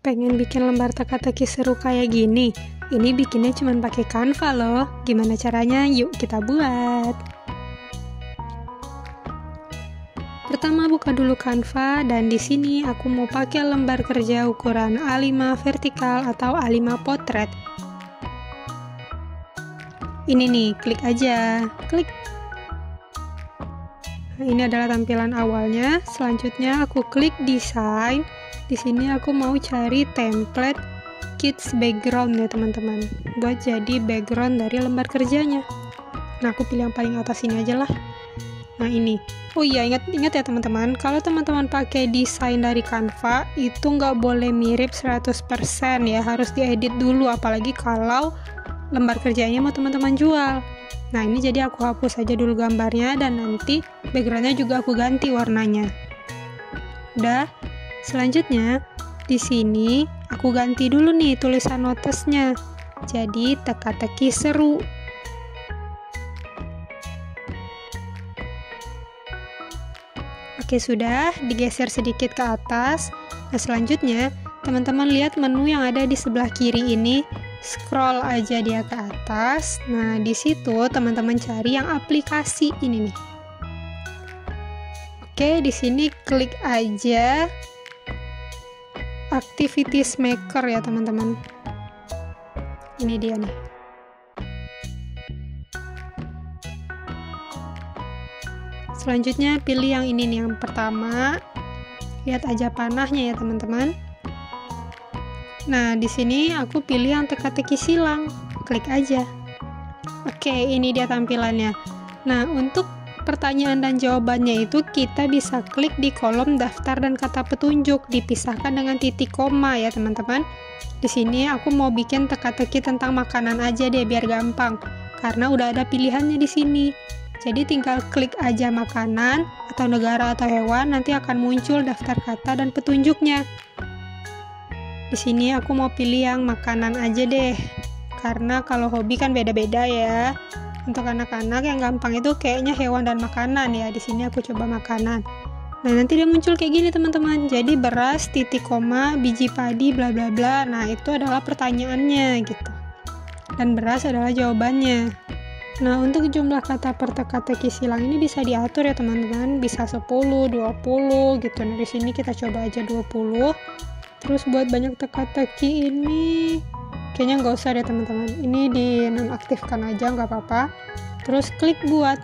Pengen bikin lembar teka-teki seru kayak gini? Ini bikinnya cuma pakai Canva loh. Gimana caranya? Yuk kita buat. Pertama buka dulu Canva dan di sini aku mau pakai lembar kerja ukuran A5 vertikal atau A5 potret. Ini nih, klik aja. Klik. Nah, ini adalah tampilan awalnya. Selanjutnya aku klik desain. Di sini aku mau cari template kids background ya teman-teman, buat jadi background dari lembar kerjanya. Nah, aku pilih yang paling atas ini aja lah. Nah, ini. Oh iya, ingat ya teman-teman, kalau teman-teman pakai desain dari Canva itu nggak boleh mirip 100% ya, harus diedit dulu, apalagi kalau lembar kerjanya mau teman-teman jual. Nah, ini jadi aku hapus aja dulu gambarnya dan nanti backgroundnya juga aku ganti warnanya. Udah. Selanjutnya, di sini aku ganti dulu nih tulisan notesnya. Jadi teka-teki seru. Oke, sudah digeser sedikit ke atas. Nah, selanjutnya teman-teman lihat menu yang ada di sebelah kiri ini. Scroll aja dia ke atas. Nah, di situ teman-teman cari yang aplikasi ini nih. Oke, di sini klik aja Activities Maker ya teman-teman. Ini dia nih. Selanjutnya pilih yang ini nih, yang pertama. Lihat aja panahnya ya teman-teman. Nah, di sini aku pilih yang teka-teki silang. Klik aja. Oke, ini dia tampilannya. Nah, untuk pertanyaan dan jawabannya itu kita bisa klik di kolom daftar dan kata petunjuk, dipisahkan dengan titik koma ya teman-teman. Di sini aku mau bikin teka-teki tentang makanan aja deh biar gampang, karena udah ada pilihannya di sini. Jadi tinggal klik aja makanan atau negara atau hewan, nanti akan muncul daftar kata dan petunjuknya. Di sini aku mau pilih yang makanan aja deh, karena kalau hobi kan beda-beda ya. Untuk anak-anak yang gampang itu kayaknya hewan dan makanan ya. Di sini aku coba makanan. Nah, nanti dia muncul kayak gini teman-teman. Jadi beras, titik koma, biji padi, bla bla bla. Nah, itu adalah pertanyaannya gitu. Dan beras adalah jawabannya. Nah, untuk jumlah kata per teka-teki silang ini bisa diatur ya teman-teman. Bisa 10, 20 gitu. Nah, di sini kita coba aja 20. Terus buat banyak teka-teki ini kayaknya nggak usah deh teman-teman, ini dinonaktifkan aja nggak apa-apa. Terus klik buat.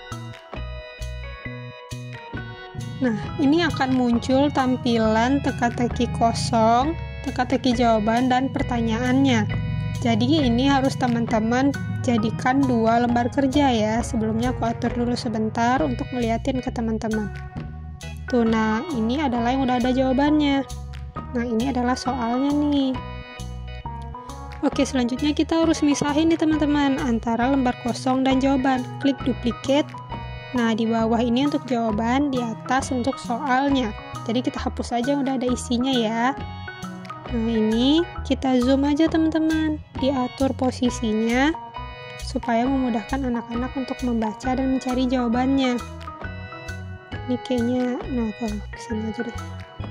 Nah, ini akan muncul tampilan teka-teki kosong, teka-teki jawaban, dan pertanyaannya. Jadi ini harus teman-teman jadikan 2 lembar kerja ya. Sebelumnya aku atur dulu sebentar untuk ngeliatin ke teman-teman. Tuh, nah ini adalah yang udah ada jawabannya. Nah, ini adalah soalnya nih. Oke, selanjutnya kita harus misahin nih teman-teman antara lembar kosong dan jawaban. Klik duplicate. Nah, di bawah ini untuk jawaban, di atas untuk soalnya. Jadi kita hapus aja yang udah ada isinya ya. Nah, ini kita zoom aja teman-teman. Diatur posisinya supaya memudahkan anak-anak untuk membaca dan mencari jawabannya. Ini kayaknya, nah ke sini aja deh.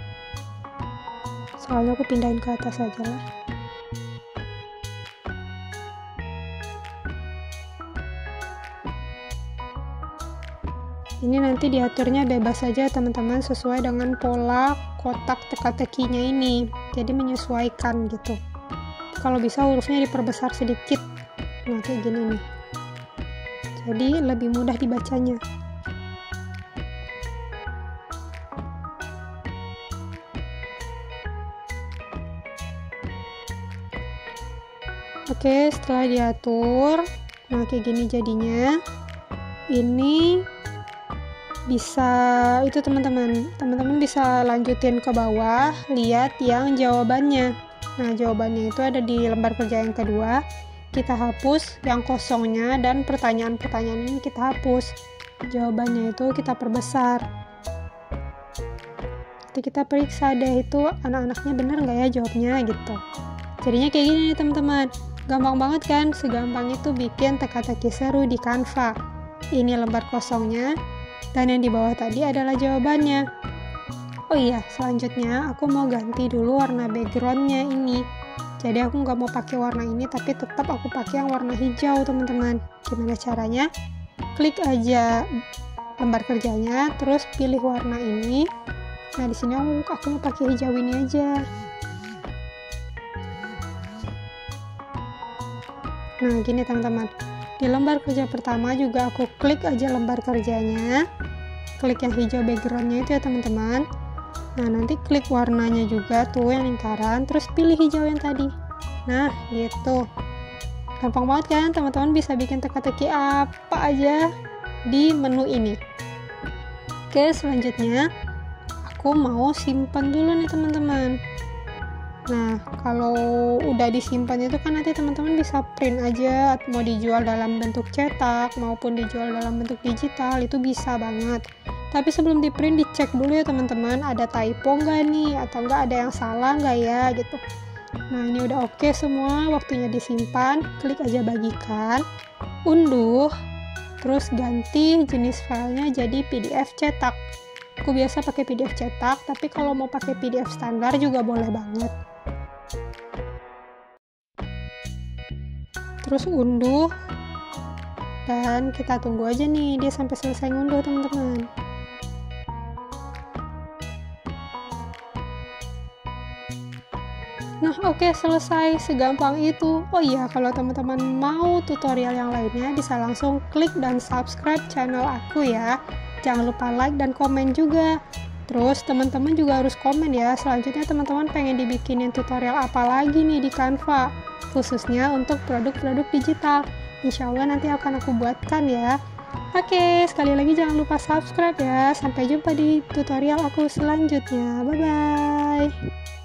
Soalnya aku pindahin ke atas aja lah. Ini nanti diaturnya bebas saja teman-teman, sesuai dengan pola kotak teka-tekinya ini. Jadi menyesuaikan gitu. Kalau bisa hurufnya diperbesar sedikit. Nah, kayak gini nih. Jadi lebih mudah dibacanya. Oke, setelah diatur, nah kayak gini jadinya. Ini bisa itu teman-teman bisa lanjutin ke bawah, lihat yang jawabannya. Nah, jawabannya itu ada di lembar kerja yang kedua. Kita hapus yang kosongnya dan pertanyaan-pertanyaan ini kita hapus. Jawabannya itu kita perbesar. Nanti kita periksa deh itu anak-anaknya bener nggak ya jawabnya gitu. Jadinya kayak gini nih teman-teman. Gampang banget kan? Segampang itu bikin teka-teki seru di Canva. Ini lembar kosongnya. Dan yang di bawah tadi adalah jawabannya. Oh iya, selanjutnya aku mau ganti dulu warna backgroundnya ini. Jadi aku nggak mau pakai warna ini, tapi tetap aku pakai yang warna hijau, teman-teman. Gimana caranya? Klik aja lembar kerjanya, terus pilih warna ini. Nah, di sini aku mau pakai hijau ini aja. Nah, gini teman-teman. Di lembar kerja pertama juga aku klik aja lembar kerjanya. Klik yang hijau backgroundnya itu ya teman-teman. Nah, nanti klik warnanya juga tuh yang lingkaran, terus pilih hijau yang tadi. Nah, gitu. Gampang banget kan, teman-teman bisa bikin teka-teki apa aja di menu ini. Oke, selanjutnya aku mau simpan dulu nih teman-teman. Nah, kalau udah disimpan itu kan nanti teman-teman bisa print aja, mau dijual dalam bentuk cetak maupun dijual dalam bentuk digital, itu bisa banget. Tapi sebelum di print dicek dulu ya teman-teman, ada typo nggak nih, atau nggak ada yang salah nggak ya gitu. Nah, ini udah oke semua, waktunya disimpan. Klik aja bagikan, unduh, terus ganti jenis filenya jadi PDF cetak. Aku biasa pakai PDF cetak, tapi kalau mau pakai PDF standar juga boleh banget. Terus unduh, dan kita tunggu aja nih dia sampai selesai ngunduh teman-teman. Nah, oke, selesai, segampang itu. Oh iya, kalau teman-teman mau tutorial yang lainnya bisa langsung klik dan subscribe channel aku ya. Jangan lupa like dan komen juga. Terus teman-teman juga harus komen ya, selanjutnya teman-teman pengen dibikinin tutorial apa lagi nih di Canva, khususnya untuk produk-produk digital. Insya Allah nanti akan aku buatkan ya. Oke, sekali lagi jangan lupa subscribe ya. Sampai jumpa di tutorial aku selanjutnya. Bye-bye.